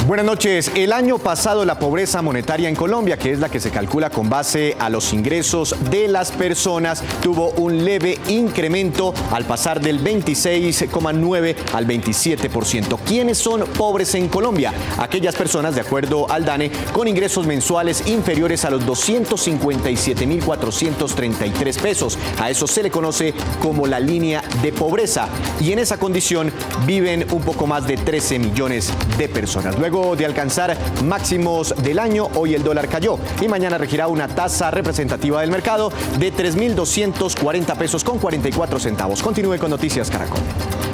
Buenas noches. El año pasado la pobreza monetaria en Colombia, que es la que se calcula con base a los ingresos de las personas, tuvo un leve incremento al pasar del 26,9 al 27%. ¿Quiénes son pobres en Colombia? Aquellas personas, de acuerdo al DANE, con ingresos mensuales inferiores a los 257.433 pesos. A eso se le conoce como la línea de pobreza. Y en esa condición viven un poco más de 13 millones de personas. Luego de alcanzar máximos del año, hoy el dólar cayó y mañana regirá una tasa representativa del mercado de 3.240 pesos con 44 centavos. Continúe con Noticias Caracol.